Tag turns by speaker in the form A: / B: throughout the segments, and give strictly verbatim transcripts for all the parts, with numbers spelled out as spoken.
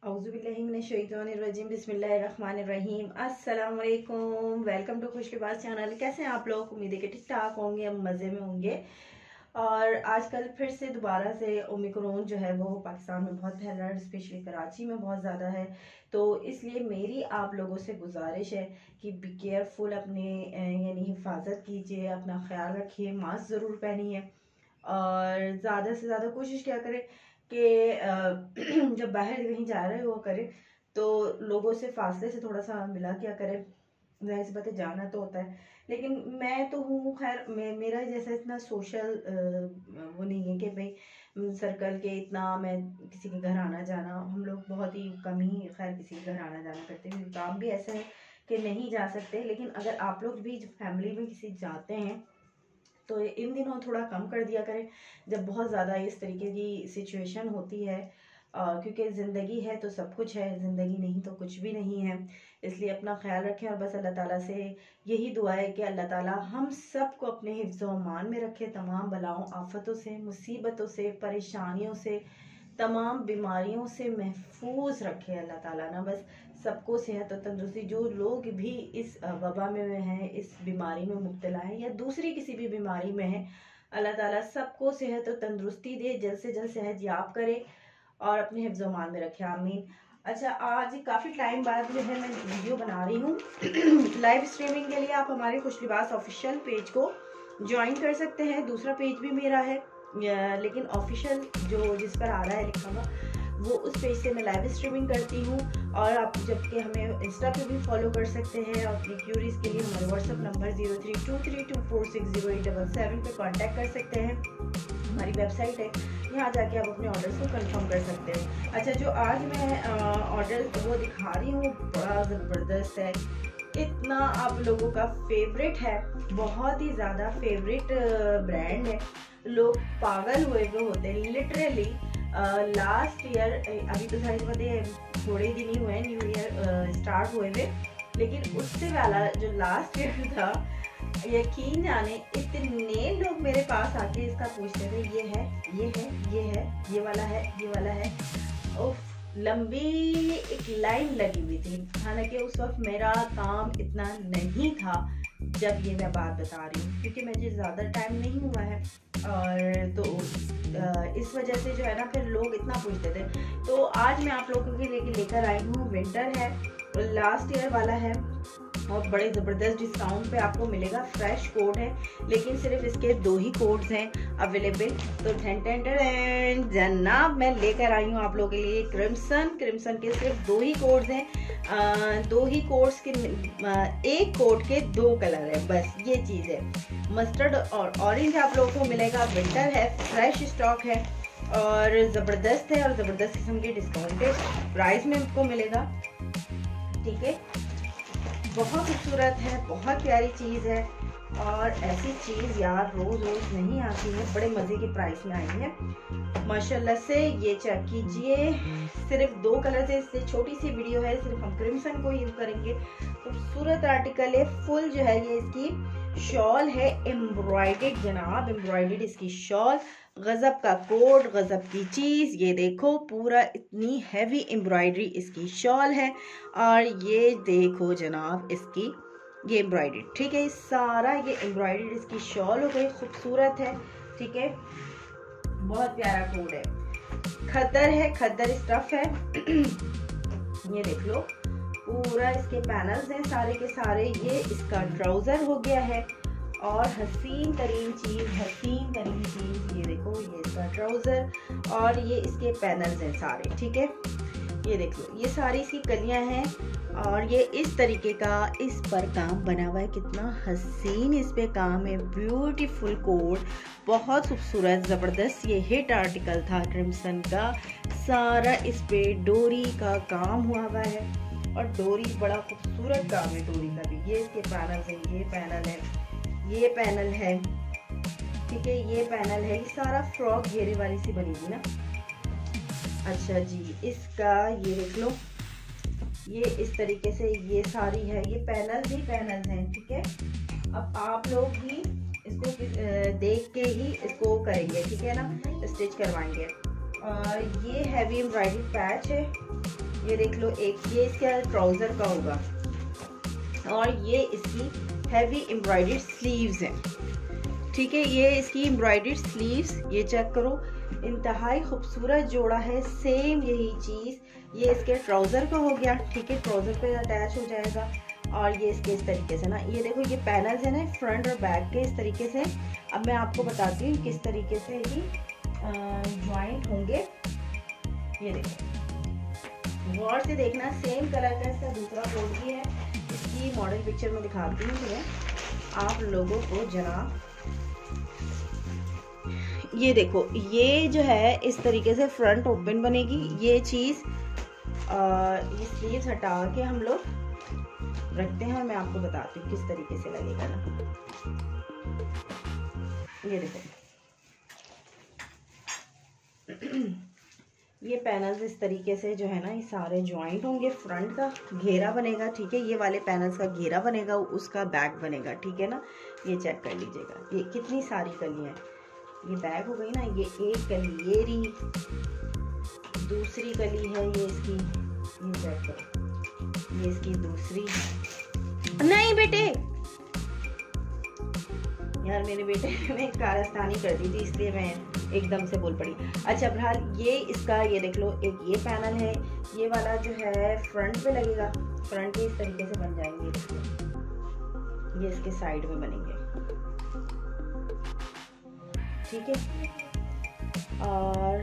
A: औज़ुबिल्लाहिमिनश्शैतानिर्रजीम बिस्मिल्लाहिर्रहमानिर्रहीम। अस्सलाम वालेकुम, वेलकम टू खुश लिबास चैनल। कैसे हैं आप लोग? उम्मीद है कि ठीक ठाक होंगे, मज़े में होंगे। और आजकल फिर से दोबारा से ओमिक्रॉन जो है वो पाकिस्तान में बहुत फैल रहा है, स्पेशली कराची में बहुत ज़्यादा है। तो इसलिए मेरी आप लोगों से गुजारिश है कि बी केयरफुल, अपने यानी हिफाजत कीजिए, अपना ख्याल रखिए, मास्क ज़रूर पहनिए और ज़्यादा से ज़्यादा कोशिश क्या करें कि जब बाहर कहीं जा रहे हो करें तो लोगों से फासले से थोड़ा सा मिला क्या करें। जाहिर सी बात है, जाना तो होता है, लेकिन मैं तो हूँ खैर, मे, मेरा जैसा इतना सोशल वो नहीं है कि भाई सर्कल के इतना मैं किसी के घर आना जाना, हम लोग बहुत ही कम ही खैर किसी के घर आना जाना करते हैं। काम भी ऐसा है कि नहीं जा सकते, लेकिन अगर आप लोग भी फैमिली में किसी जाते हैं तो इन दिनों थोड़ा कम कर दिया करें जब बहुत ज़्यादा इस तरीके की सिचुएशन होती है, क्योंकि ज़िंदगी है तो सब कुछ है, ज़िंदगी नहीं तो कुछ भी नहीं है। इसलिए अपना ख्याल रखें और बस अल्लाह ताला से यही दुआ है कि अल्लाह ताला हम सब को अपने हिफ्ज़ व अमान में रखे, तमाम बलाओं आफतों से, मुसीबतों से, परेशानियों से, तमाम बीमारियों से महफूज रखे अल्लाह ताला ना। बस सबको सेहत और तंदुरुस्ती, जो लोग भी इस वबा में हैं, इस बीमारी में मुब्तला हैं या दूसरी किसी भी बीमारी में हैं, अल्लाह ताला सबको सेहत और तंदुरुस्ती दे, जल्द से जल्द सेहत याब करे और अपने हिफ्ज़ व अमान में रखे, आमीन। अच्छा, आज काफ़ी टाइम बाद जो है मैं वीडियो बना रही हूँ लाइव स्ट्रीमिंग के लिए। आप हमारे खुश लिबास ऑफिशियल पेज को ज्वाइन कर सकते हैं। दूसरा पेज भी मेरा है, लेकिन ऑफिशियल जो जिस पर आ रहा है लिखा हुआ, वो उस पेज से मैं लाइव स्ट्रीमिंग करती हूँ। और आप जबकि हमें इंस्टा पे भी फॉलो कर सकते हैं। और अपनी क्यूरीज के लिए हमारे WhatsApp number zero three two three two four six zero eight double seven पर कॉन्टैक्ट कर सकते हैं। हमारी वेबसाइट है, यहाँ जाके आप अपने ऑर्डर्स को कंफर्म कर सकते हैं। अच्छा, जो आज मैं ऑर्डर वो दिखा रही हूँ बड़ा ज़बरदस्त है, इतना आप लोगों का फेवरेट है, बहुत ही ज़्यादा फेवरेट ब्रांड है। लोग पागल हुए हुए होते हैं लिटरली। लास्ट ईयर, अभी तो सारी बातें थोड़े दिन ही हुए हैं न्यू ईयर स्टार्ट हुए हुए, लेकिन उससे वाला जो लास्ट ईयर था, यकीन जाने इतने लोग मेरे पास आके इसका पूछते थे, ये है ये है ये है ये वाला है ये वाला है। उफ, लंबी एक लाइन लगी हुई थी। हालांकि उस वक्त मेरा काम इतना नहीं था जब ये मैं बात बता रही हूँ, क्योंकि मुझे ज़्यादा टाइम नहीं हुआ है, और तो इस वजह से जो है ना, फिर लोग इतना पूछते थे। तो आज मैं आप लोगों के लिए लेकर आई हूँ, विंटर है, लास्ट ईयर वाला है और बड़े ज़बरदस्त डिस्काउंट पे आपको मिलेगा। फ्रेश कोड है, लेकिन सिर्फ इसके दो ही कोड्स हैं अवेलेबल। तो टेन टेन टेन जनाब, मैं लेकर आई हूँ आप लोगों के लिए क्रिम्सन। क्रिम्सन के सिर्फ दो ही कोड्स हैं, आ, दो ही कोड्स के, आ, एक कोड के दो कलर है, बस ये चीज़ है। मस्टर्ड और ऑरेंज आप लोगों को मिलेगा। विंटर है, फ्रेश स्टॉक है और ज़बरदस्त है, और ज़बरदस्त किस्म के डिस्काउंटेड प्राइस में आपको मिलेगा, ठीक है। बहुत खूबसूरत है, बहुत प्यारी चीज़ है, और ऐसी चीज़ यार रोज़ रोज़ नहीं आती है। बड़े मज़े की प्राइस में आई है माशाल्लाह से। ये चेक कीजिए, सिर्फ दो कलर से, इससे छोटी सी वीडियो है, सिर्फ हम क्रिम्सन को यूज़ करेंगे। खूबसूरत आर्टिकल है, फुल जो है ये इसकी शॉल है एम्ब्रॉयडेड जनाब, एम्ब्रॉयडेड इसकी शॉल, गजब का कोड, गजब की चीज़। ये देखो, पूरा इतनी हैवी एम्ब्रॉयडरी इसकी शॉल है, और ये देखो जनाब इसकी ये एम्ब्रॉयडरी, ठीक है, सारा ये एम्ब्रॉयडरी इसकी शॉल हो गई, खूबसूरत है, ठीक है। बहुत प्यारा कोड है, खद्दर है, खद्दर स्टफ है। ये देख लो, पूरा इसके पैनल्स हैं सारे के सारे। ये इसका ट्राउजर हो गया है, और हसीन तरीन चीज़, हसीन तरीन चीज़, ये देखो, ये इसका ट्राउजर और ये इसके पैनल्स हैं सारे, ठीक है। ये देख लो, ये सारी सी कलियां हैं, और ये इस तरीके का इस पर काम बना हुआ है, कितना हसीन इस पे काम है, ब्यूटीफुल कोड, बहुत खूबसूरत ज़बरदस्त। ये हिट आर्टिकल था क्रिम्सन का, सारा इस पे डोरी का काम हुआ हुआ है, और डोरी बड़ा खूबसूरत काम है डोरी का भी। ये इसके पैनल है, ये पैनल है, ये पैनल है, ठीक है, ये पैनल है। ये सारा फ्रॉक घेरे वाली सी बनेगी ना। अच्छा जी, इसका ये देख लो, ये इस तरीके से ये सारी है, ये पैनल ही पैनल हैं, ठीक है। अब आप लोग ही इसको देख के ही इसको करेंगे, ठीक है ना, स्टिच करवाएंगे। और ये हैवी एम्ब्रॉयडरी पैच है, ये देख लो, एक ये इसका ट्राउजर का होगा और ये इसकी हैवी एम्ब्रॉयडर्ड स्लीव्स हैं, ठीक है। ये इसकी एम्ब्रॉयडर्ड स्लीव्स, ये चेक करो, इंतहाई खूबसूरत जोड़ा है। सेम यही चीज़ ये इसके ट्राउज़र का हो गया, ठीक है, ट्राउज़र पे अटैच हो जाएगा। और ये इसके इस तरीके से ना, ये देखो ये पैनल्स है ना फ्रंट और बैक के इस तरीके से। अब मैं आपको बताती हूँ किस तरीके से ये ज्वाइंट होंगे। ये देखो, गौर से देखना, सेम कलर का इसका दूसरा कोट भी है। इसकी मॉडल पिक्चर में दिखाती हूँ तुम्हें आप लोगों को जनाब। ये देखो, ये जो है इस तरीके से फ्रंट ओपन बनेगी। ये चीज़ ये स्लीव्स हटा के हम लोग रखते हैं और मैं आपको बताती हूँ किस तरीके से लगेगा ना। ये देखो, ये पैनल्स इस तरीके से जो है ना, ये सारे ज्वाइंट होंगे। फ्रंट का घेरा बनेगा, ठीक है, ये वाले पैनल्स का घेरा बनेगा, उसका बैक बनेगा, ठीक है ना। ये चेक कर लीजिएगा, ये कितनी सारी कलियां हैं। ये बैक हो गई ना, ये एक कली ये रही, दूसरी कली है ये इसकी, ये चेक करो, ये इसकी दूसरी। नहीं बेटे, यार मेरे बेटे ने कारस्तानी कर दी थी इसलिए मैं एकदम से बोल पड़ी। अच्छा बहरहाल, ये इसका ये देख लो, एक ये पैनल है, ये वाला जो है फ्रंट पे लगेगा। फ्रंट के इस तरीके से बन जाएंगे, ये इसके साइड में बनेंगे, ठीक है। और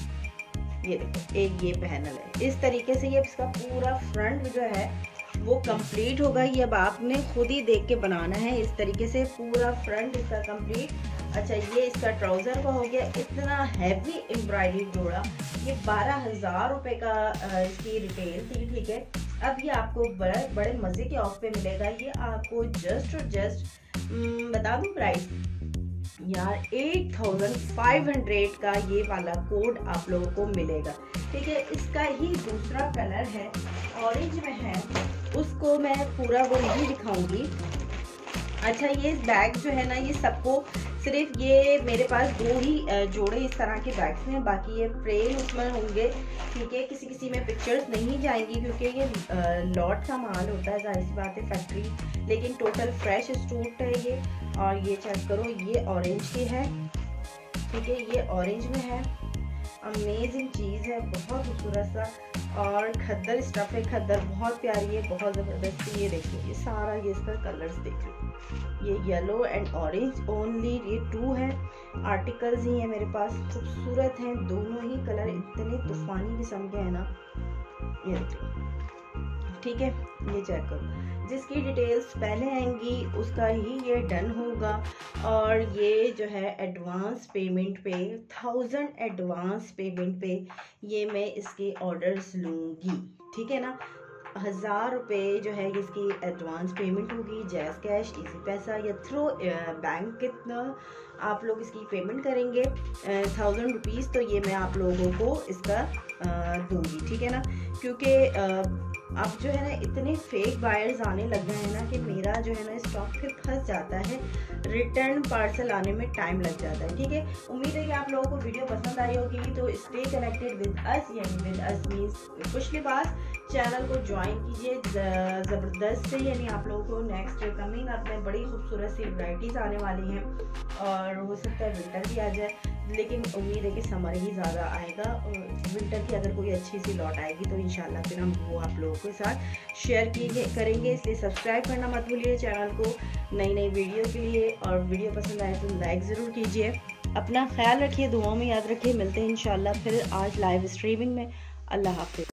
A: ये देखो, एक ये पैनल है, इस तरीके से ये इसका पूरा फ्रंट जो है वो कंप्लीट होगा। ये अब आपने खुद ही देख के बनाना है। इस तरीके से पूरा फ्रंट इसका कंप्लीट। अच्छा, ये इसका ट्राउजर का हो गया। इतना हैवी एम्ब्रॉयडरी जोड़ा, ये बारह हजार रुपए का इसकी रिटेल थी, ठीक है। अब ये आपको बड़े बड़े मजे के ऑफ पे मिलेगा। ये आपको जस्ट और जस्ट बता दूं प्राइस यार, एट थाउजेंड फाइव हंड्रेड का ये वाला कोड आप लोगों को मिलेगा, ठीक है। इसका ही दूसरा कलर है, ऑरेंज में है, उसको मैं पूरा वो नहीं दिखाऊंगी। अच्छा, ये बैग जो है ना, ये सबको सिर्फ ये मेरे पास दो ही जोड़े इस तरह के बैग्स हैं, बाकी ये फ्रेम उसमें होंगे, ठीक है। किसी किसी में पिक्चर्स नहीं जाएंगी क्योंकि ये लॉट का माल होता है, जाहिर सी बात है, फैक्ट्री, लेकिन टोटल फ्रेश स्टूट है ये। और ये चेक करो, ये ऑरेंज की है, ठीक है, ये ऑरेंज में है। अमेजिंग चीज़ है, बहुत खूबसूरत सा। और खद्दर स्टफ है, खद्दर बहुत प्यारी है, बहुत ज़बरदस्ती। ये देखो, ये सारा ये इसका कलर्स देख लो, ये येलो एंड ऑरेंज ओनली, ये टू है आर्टिकल्स ही है मेरे पास। खूबसूरत हैं दोनों ही कलर, इतने तूफानी किस्म के हैं ना। ये देखो, ठीक है, ये चेक करो। जिसकी डिटेल्स पहले आएंगी उसका ही ये डन होगा। और ये जो है एडवांस पेमेंट पे, थाउजेंड एडवांस पेमेंट पे ये मैं इसके ऑर्डर्स लूँगी, ठीक है ना। हज़ार रुपये जो है इसकी एडवांस पेमेंट होगी, जैज़ कैश, इजी पैसा या थ्रू बैंक। कितना आप लोग इसकी पेमेंट करेंगे, थाउजेंड रुपीज़, तो ये मैं आप लोगों को इसका दूंगी, ठीक है ना। क्योंकि अब जो है ना इतने फेक बायर्स आने लग गए हैं ना कि मेरा जो है ना स्टॉक फिर फंस जाता है, रिटर्न पार्सल आने में टाइम लग जाता है, ठीक है। उम्मीद है कि आप लोगों को वीडियो पसंद आई होगी, तो स्टे कनेक्टेड विद अस, यानी विद अस मींस खुश लिबास। चैनल को ज्वाइन कीजिए ज़बरदस्त से, यानी आप लोगों को नेक्स्ट कमिंग अप में बड़ी खूबसूरत सी वैराइटीज़ आने वाली हैं। और हो सकता है विंटर भी आ जाए, लेकिन उम्मीद है कि समर ही ज़्यादा आएगा। और विंटर की अगर कोई अच्छी सी लॉट आएगी तो इंशाल्लाह फिर हम वो आप लोगों के साथ शेयर किए करेंगे। इसलिए सब्सक्राइब करना मत भूलिए चैनल को नई नई वीडियो के लिए। और वीडियो पसंद आए तो लाइक ज़रूर कीजिए। अपना ख्याल रखिए, दुआओं में याद रखिए। मिलते हैं इंशाल्लाह फिर आज लाइव स्ट्रीमिंग में। अल्लाह हाफ़िज़।